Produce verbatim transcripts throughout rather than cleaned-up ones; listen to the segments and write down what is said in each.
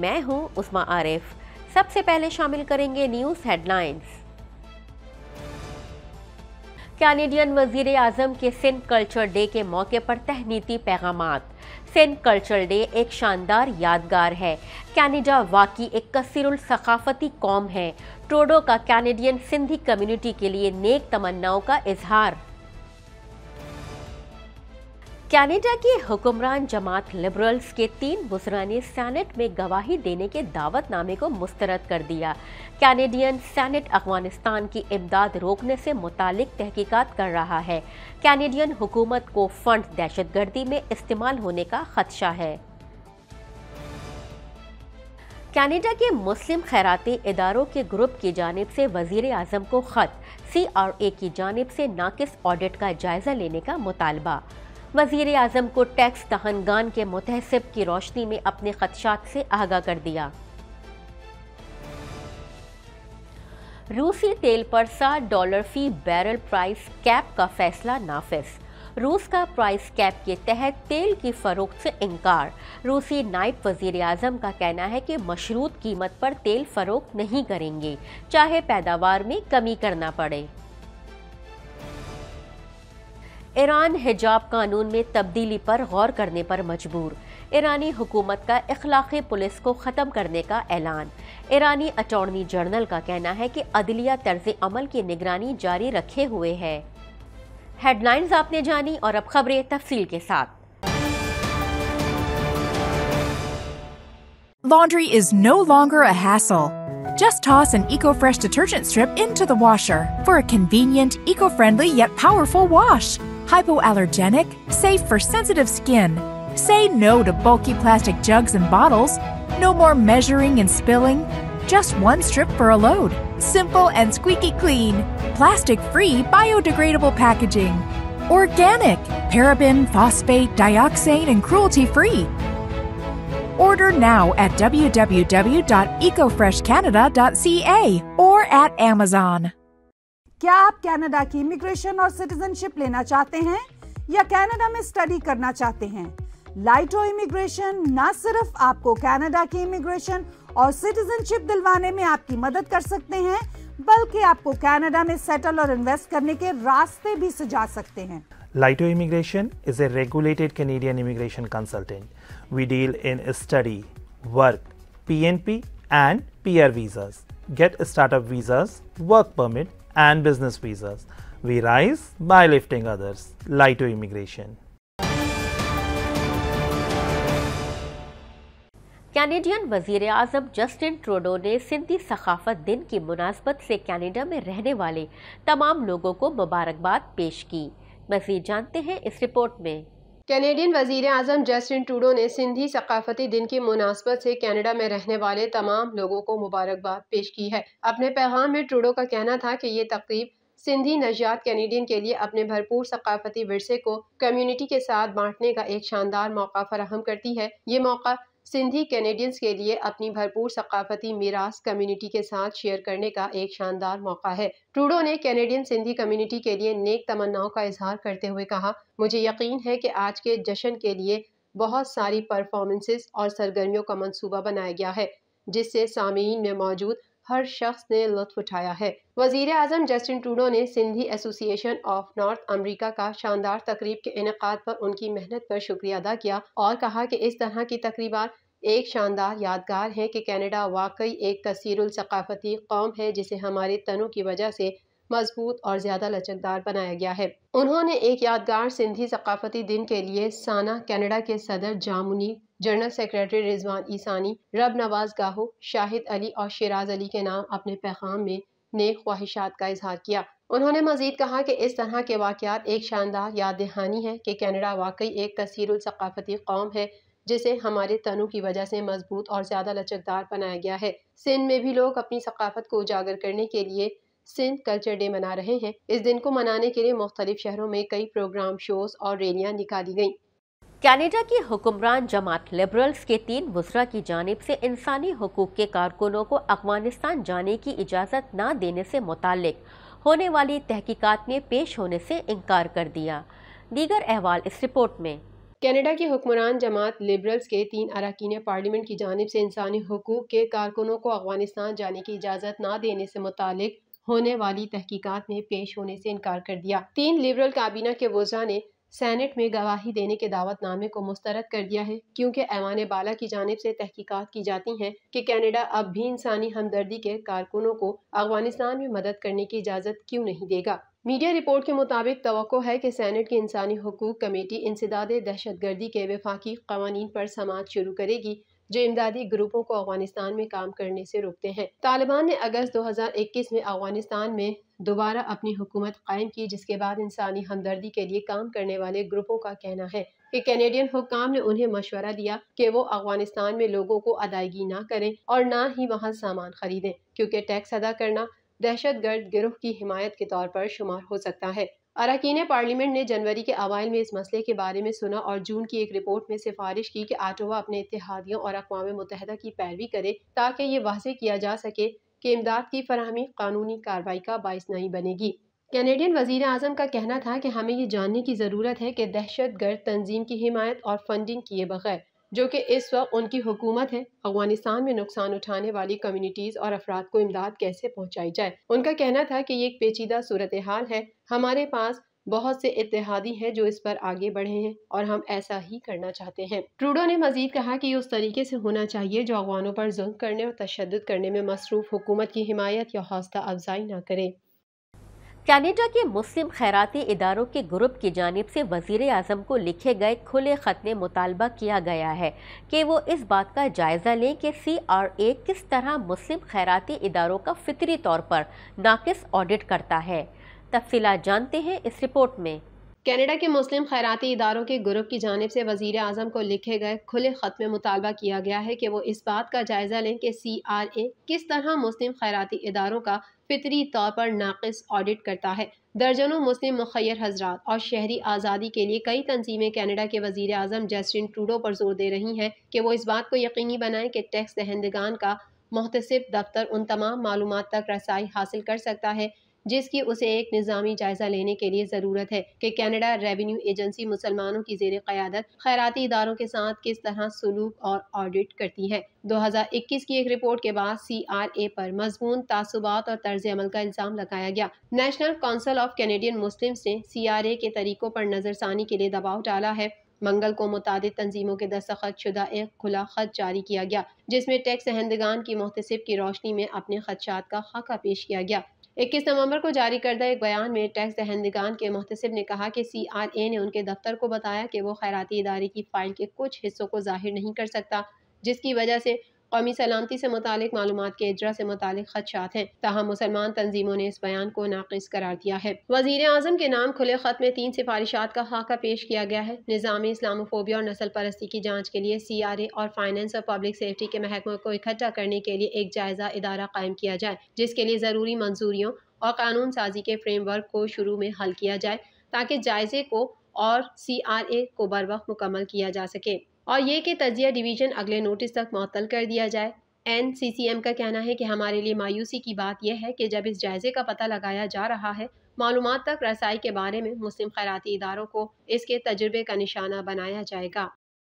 मैं हूं उस्मा आरिफ। सबसे पहले शामिल करेंगे न्यूज़ हेडलाइंस। कैनेडियन वजीर आजम के सिंध कल्चर डे के मौके पर तहनीती पैगामात। सिंध कल्चर डे एक शानदार यादगार है। कनाडा वाकई एक कसीरुल सकाफती कौम है। ट्रूडो का कैनेडियन सिंधी कम्युनिटी के लिए नेक तमन्नाओं का इजहार। कनाडा की हुक्मरान जमात लिबरल्स के तीन वज़रा ने सेनेट में गवाही देने के दावतनामे को मुस्तरद कर दिया। कैनेडियन सेनेट अफगानिस्तान की इमदाद रोकने से मुतालिक तहकीकात कर रहा है। कैनेडियन हुकूमत को फंड दहशतगर्दी में इस्तेमाल होने का खदशा है। कनाडा के मुस्लिम खैराती इदारों के ग्रुप की जानिब से वजीर आजम को खत। सी आर ए की जानिब से नाकिस ऑडिट का जायजा लेने का मुतालबा। वजीर आजम को टैक्स दहनगान के मुतहसिब की रोशनी में अपने खदशात से आगाह कर दिया। रूसी तेल पर साठ डॉलर फी बैरल प्राइस कैप का फैसला नाफिज। रूस का प्राइस कैप के तहत तेल की फरोख्त से इनकार। रूसी नायब वजीर आजम का कहना है कि मशरूत कीमत पर तेल फरोख्त नहीं करेंगे, चाहे पैदावार में कमी करना पड़े। ईरान हिजाब कानून में तब्दीली पर गौर करने पर मजबूर। ईरानी हुकूमत का इखलाक़ी पुलिस को ख़त्म करने का ऐलान। ईरानी अटॉर्नी जनरल का कहना है कि अदलिया तर्ज़ अमल की निगरानी जारी रखे हुए है। हेडलाइंस आपने जानी और अब खबरें तफसील के साथ। Laundry is no longer a hassle. Just toss an EcoFresh detergent strip into the washer for a convenient, eco-friendly yet powerful wash. Hypoallergenic, safe for sensitive skin. Say no to bulky plastic jugs and bottles. No more measuring and spilling. Just one strip for a load. Simple and squeaky clean. Plastic-free, biodegradable packaging. Organic, paraben, phosphate, dioxane, and cruelty-free. Order now at w w w dot eco fresh canada dot c a or at Amazon. क्या आप Canada की immigration और citizenship लेना चाहते हैं या Canada में study करना चाहते हैं? लाइटो इमिग्रेशन न सिर्फ आपको कनाडा की इमिग्रेशन और सिटीजनशिप दिलवाने में आपकी मदद कर सकते हैं, बल्कि आपको कनाडा में सेटल और इन्वेस्ट करने के रास्ते भी सुझा सकते हैं। Laito Immigration is a regulated Canadian immigration consultant. We deal in study, work, P N P and P R visas. Get startup visas, work permit and business visas. We rise by lifting others. Laito Immigration. Canadian वजीर आजम Justin Trudeau ने सिंधी सकाफत दिन की मुनासबत से Canada में रहने वाले तमाम लोगों को मुबारकबाद पेश की। मज़ीद जानते हैं इस रिपोर्ट में। कैनेडियन वजीर आजम जस्टिन ट्रूडो ने सिंधी सकाफती दिन की मुनासबत से कनाडा में रहने वाले तमाम लोगों को मुबारकबाद पेश की है। अपने पैगाम में ट्रूडो का कहना था कि ये तकरीब सिंधी नजात कैनेडियन के लिए अपने भरपूर सकाफती विरसे को कम्युनिटी के साथ बांटने का एक शानदार मौका फराहम करती है। ये मौका सिंधी कैनेडियंस के लिए अपनी भरपूर सकाफती मीरास कम्युनिटी के साथ शेयर करने का एक शानदार मौका है। ट्रूडो ने कैनेडियन सिंधी कम्युनिटी के लिए नेक तमन्नाओं का इजहार करते हुए कहा, मुझे यकीन है कि आज के जश्न के लिए बहुत सारी परफॉर्मेंसेस और सरगर्मियों का मंसूबा बनाया गया है, जिससे सामीन में मौजूद हर शख्स ने लुत्फ उठाया है। वजीर आजम जस्टिन ट्रूडो ने Sindhi association of North America का शानदार तकरीब के इनेकाद पर उनकी मेहनत पर शुक्रिया अदा किया और कहा कि इस तरह की तकरीबात एक शानदार यादगार है कि कनाडा वाकई एक कसीरुल सकाफती कौम है, जिसे हमारे तनों की वजह से मजबूत और ज़्यादा लचकदार बनाया गया है। उन्होंने एक यादगार सिंधी सकाफती दिन के लिए साना कनाडा के सदर जामुनी, जनरल सेक्रेटरी रिजवान ईसानी, रब नवाज गाहो, शाहिद अली और शिराज अली के नाम अपने पैगाम में नेक ख्वाहिशात का इजहार किया। उन्होंने मजीद कहा कि इस तरह के वाक़यात एक शानदार याद दहानी है कि कनाडा वाकई एक कसीरुल सकाफती कौम है, जिसे हमारे तनों की वजह से मजबूत और ज़्यादा लचकदार बनाया गया है। सिंध में भी लोग अपनी सकाफत को उजागर करने के लिए सिंध कल्चर डे मना रहे हैं। इस दिन को मनाने के लिए मुख्तलिफ शहरों में कई प्रोग्राम, शोज और रैलियां निकाली गईं। कनाडा की हुक्मरान जमात लिबरल्स के तीन वज़रा की जानिब से इंसानी हुकूक के कारकुनों को अफगानिस्तान जाने की इजाज़त न देने से मुताल्लिक होने वाली तहकीकात में पेश होने से इनकार कर दिया। दीगर अहवाल इस रिपोर्ट में। कनाडा की हुक्मरान जमात लिबरल्स के तीन अरकान पार्लियामेंट की जानिब से इंसानी हुकूक के कारकुनों को अफगानिस्तान जाने की इजाज़त न देने से मुतालिक होने वाली तहकीकात में पेश होने से इनकार कर दिया। तीन लिबरल काबीना के वज़रा ने सेनेट में गवाही देने के दावतनामे को मुस्तरद कर दिया है, क्योंकि ऐवान बाला की जानिब से तहकीकात की जाती हैं कि कनाडा अब भी इंसानी हमदर्दी के कारकुनों को अफगानिस्तान में मदद करने की इजाज़त क्यों नहीं देगा। मीडिया रिपोर्ट के मुताबिक तवक्को है कि सेनेट की इंसानी हुकूक कमेटी इंसदाद दहशतगर्दी के वफाकी कवानीन पर समाअत शुरू करेगी जो इमदादी ग्रुपों को अफगानिस्तान में काम करने से रोकते हैं। तालिबान ने अगस्त दो हज़ार इक्कीस में अफगानिस्तान में दोबारा अपनी हुकूमत कायम की, जिसके बाद इंसानी हमदर्दी के लिए काम करने वाले ग्रुपों का कहना है कि कैनेडियन हुक्काम ने उन्हें मशवरा दिया कि वो अफगानिस्तान में लोगों को अदायगी ना करें और ना ही वहाँ सामान खरीदें, क्योंकि टैक्स अदा करना दहशतगर्द गिरोह की हिमायत के तौर पर शुमार हो सकता है। अरकान पार्लियामेंट ने जनवरी के अवाइल में इस मसले के बारे में सुना और जून की एक रिपोर्ट में सिफारिश की कि ऑट्टावा अपने इत्तेहादियों और अक़वाम मुत्तहिदा की पैरवी करे ताकि ये वाज़ेह किया जा सके कि इमदाद की फराहमी कानूनी कार्रवाई का बाइस नहीं बनेगी। कैनेडियन वज़ीर आज़म का कहना था कि हमें ये जानने की ज़रूरत है कि दहशतगर्द तंजीम की हिमायत और फंडिंग किए बगैर, जो कि इस वक्त उनकी हुकूमत है, अफगानिस्तान में नुकसान उठाने वाली कम्युनिटीज़ और अफराद को इमदाद कैसे पहुँचाई जाए। उनका कहना था कि ये एक पेचीदा सूरत हाल है, हमारे पास बहुत से इत्तेहादी हैं जो इस पर आगे बढ़े हैं और हम ऐसा ही करना चाहते हैं। ट्रूडो ने मजीद कहा कि ये उस तरीके से होना चाहिए जो अफगानों पर जुल्म करने और तशद्दुद करने में मसरूफ हुकूमत की हिमायत या हौसला अफजाई न करे। कनाडा के मुस्लिम खैराती इदारों के ग्रुप की जानिब से वज़ीर आज़म को लिखे गए खुले ख़त में मुतालबा किया गया है कि वो इस बात का जायज़ा लें कि सी आर ए किस तरह मुस्लिम खैराती इदारों का फितरी तौर पर नाक़िस ऑडिट करता है। तफसीलात जानते हैं इस रिपोर्ट में। कनाडा के मुस्लिम खैराती इदारों के ग्रुप की जानिब से वज़ीर आज़म को लिखे गए खुले ख़त में मुतालबा किया गया है कि वो इस बात का जायज़ा लें कि सी आर ए किस तरह मुस्लिम खैराती इदारों का फितरी तौर पर नाक़िस ऑडिट करता है। दर्जनों मुस्लिम मुखय्यर हजरात और शहरी आज़ादी के लिए कई तंजीमें कनाडा के वज़ीर आज़म जस्टिन ट्रूडो पर जोर दे रही हैं कि वो इस बात को यकीनी बनाएं कि टैक्स दहंदगान का मुहतसिब दफ्तर उन तमाम मालूमात तक रसाई हासिल कर सकता है जिसकी उसे एक निज़ामी जायजा लेने के लिए ज़रूरत है कि कनाडा रेवेन्यू एजेंसी मुसलमानों की ज़ेर क़यादत खैराती इदारों के साथ किस तरह सलूक और ऑडिट करती है। दो हज़ार इक्कीस की एक रिपोर्ट के बाद सी आर ए पर मज़मून तासुबात और तर्ज अमल का इल्ज़ाम लगाया गया। National Council of Canadian Muslims ने सी आर ए के तरीकों पर नज़रसानी के लिए दबाव डाला है। मंगल को मुतादिद तंजीमों के दस्तखत शुदा एक खुला खत जारी किया गया जिसमें टैक्स दहंदगान की मुहतसिब की रोशनी में अपने खदशात का खाका पेश किया गया। इक्कीस नवंबर को जारी करदा एक बयान में टैक्स दहंदगान के मुहतसिब ने कहा कि सी आर ए ने उनके दफ्तर को बताया कि वो खैराती इदारे की फाइल के कुछ हिस्सों को जाहिर नहीं कर सकता, जिसकी वजह से कौमी सलामती से मुतालिक मालूमात के इजरा से मुतालिक खदशात हैं। ताहम मुसलमान तंजीमों ने इस बयान को नाक़िस करार दिया है। वज़ीर आज़म के नाम खुले खत में तीन सिफारिशात का खाका पेश किया गया है। निज़ामी इस्लामोफोबिया और नस्ल परस्ती की जाँच के लिए सी आर ए और फाइनेंस और पब्लिक सेफ्टी के महकमों को इकट्ठा करने के लिए एक जायजा इदारा कायम किया जाए, जिसके लिए ज़रूरी मंजूरियों और कानून साजी के फ्रेमवर्क को शुरू में हल किया जाए ताकि जायजे को और सी आर ए को बर वक्त मुकम्मल किया जा सके और ये कि तजिया डिवीज़न अगले नोटिस तक मुअत्तल कर दिया जाए। एन सी सी एम का कहना है कि हमारे लिए मायूसी की बात यह है कि जब इस जायजे का पता लगाया जा रहा है, मालूमात तक रसाई के बारे में मुस्लिम खैराती इदारों को इसके तजुर्बे का निशाना बनाया जाएगा।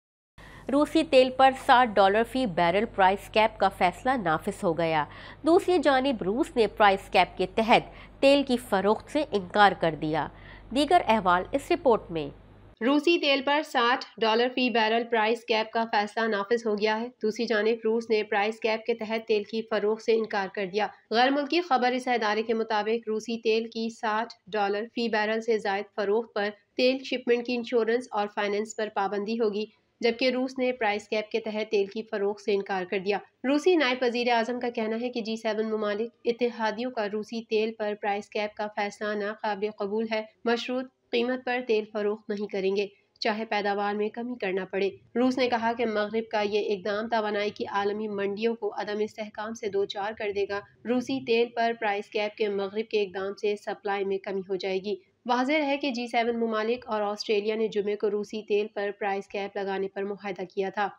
रूसी तेल पर साठ डॉलर फी बैरल प्राइस कैप का फैसला नाफिज हो गया। दूसरी जानिब रूस ने प्राइस कैप के तहत तेल की फरोख्त से इनकार कर दिया। दीगर अहवाल इस रिपोर्ट में। रूसी तेल पर साठ डॉलर फी बैरल प्राइस कैप का फैसला नाफिज हो गया है। दूसरी जानिब रूस ने प्राइस कैप के तहत तेल की फरोख्त से इनकार कर दिया। गैर मुल्की खबर इस इदारे के मुताबिक रूसी तेल की साठ डॉलर फी बैरल से जायद फरोख्त पर तेल शिपमेंट की इंश्योरेंस और फाइनेंस पर पाबंदी होगी, जबकि रूस ने प्राइस कैप के तहत तेल की फरोख्त से इनकार कर दिया। रूसी नायब वज़ीर आज़म का कहना है कि जी सेवन ममालिक इत्तेहादियों का रूसी तेल पर प्राइस कैप का फैसला नाकाबिल कबूल है। मशरूत कीमत पर तेल फरोख्त नहीं करेंगे, चाहे पैदावार में कमी करना पड़े। रूस ने कहा कि मगरिब का ये इकदाम तवानाई की आलमी मंडियों को अदम इस्तेहकाम से दो चार कर देगा। रूसी तेल पर प्राइस कैप के मगरिब के इकदाम से सप्लाई में कमी हो जाएगी। वाज़ेह है कि जी सेवन ममालिक और ऑस्ट्रेलिया ने जुमे को रूसी तेल पर प्राइस कैप लगाने पर मुआहदा किया था।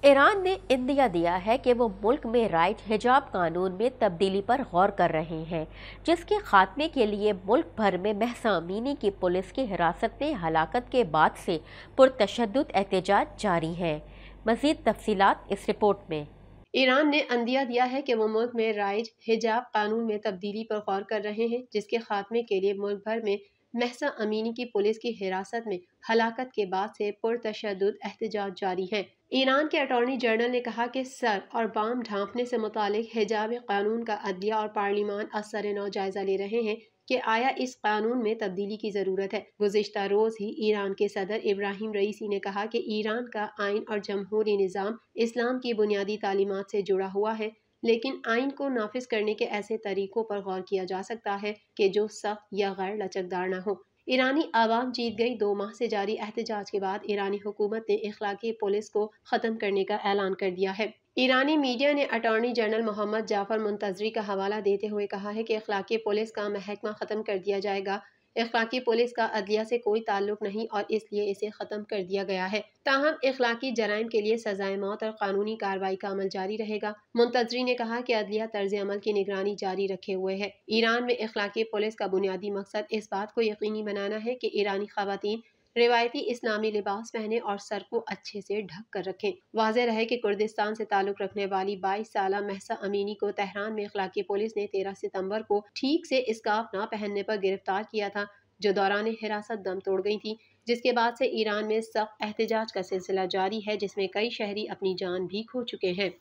ईरान ने इंदिया दिया है कि वो मुल्क में राइट हिजाब कानून में तब्दीली पर गौर कर रहे हैं, जिसके खात्मे के लिए मुल्क भर में महसा अमीनी की पुलिस की हिरासत में हलाकत के बाद से पुरतशद्दुद एहतजाज जारी हैं। मज़ीद तफसीलात इस रिपोर्ट में। ईरान ने अंदिया दिया है कि वो मुल्क में राइज हिजाब कानून में तब्दीली पर गौर कर रहे हैं, जिसके खात्मे के लिए मुल्क भर में महसा अमीनी की पुलिस की हिरासत में हलाकत के बाद से पुरतशद्दुद एहतजाज जारी हैं। ईरान के अटॉर्नी जनरल ने कहा कि सर और बाम ढांपने से मुतालिक हिजाब कानून का अदलिया और पार्लिमान असर नौ जायजा ले रहे हैं कि आया इस कानून में तब्दीली की ज़रूरत है। गुज़िश्ता रोज़ ही ईरान के सदर इब्राहिम रईसी ने कहा कि ईरान का आइन और जमहूरी निज़ाम इस्लाम की बुनियादी तालीमात से जुड़ा हुआ है, लेकिन आइन को नाफिज करने के ऐसे तरीकों पर गौर किया जा सकता है कि जो सख्त या गैर लचकदार न हो। ईरानी आवाम जीत गई। दो माह से जारी एहतजाज के बाद ईरानी हुकूमत ने इखलाकी पुलिस को ख़त्म करने का ऐलान कर दिया है। ईरानी मीडिया ने attorney general Mohammad Jafar Montazeri का हवाला देते हुए कहा है कि इखलाकी पुलिस का महकमा ख़त्म कर दिया जाएगा। इखलाकी पुलिस का अदलिया से कोई ताल्लुक नहीं और इसलिए इसे ख़त्म कर दिया गया है। ताहम इखलाकी जराइम के लिए सजाए मौत और कानूनी कार्रवाई का अमल जारी रहेगा। मुंतजरी ने कहा कि अदलिया तर्ज अमल की निगरानी जारी रखे हुए है। ईरान में इखलाकी पुलिस का बुनियादी मकसद इस बात को यकीनी बनाना है कि ईरानी खवातीन रिवायती इस्लामी लिबास पहने और सर को अच्छे से ढक कर रखें। वाज़ेह रहे कि कुर्दिस्तान से ताल्लुक रखने वाली बाईस साला महसा अमीनी को तेहरान में इखलाकी पुलिस ने तेरह सितंबर को ठीक से स्कार्फ ना पहनने पर गिरफ्तार किया था, जो दौरान हिरासत दम तोड़ गई थी, जिसके बाद से ईरान में सख्त एहतजाज का सिलसिला जारी है, जिसमें कई शहरी अपनी जान भी खो चुके हैं।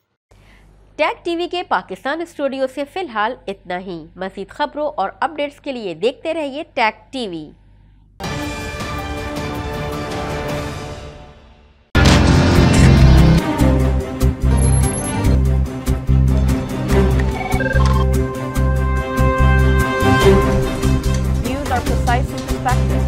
टैग टीवी के पाकिस्तान स्टूडियो से फिलहाल इतना ही। मज़ीद खबरों और अपडेट्स के लिए देखते रहिए Tag TV. Precise and perspective.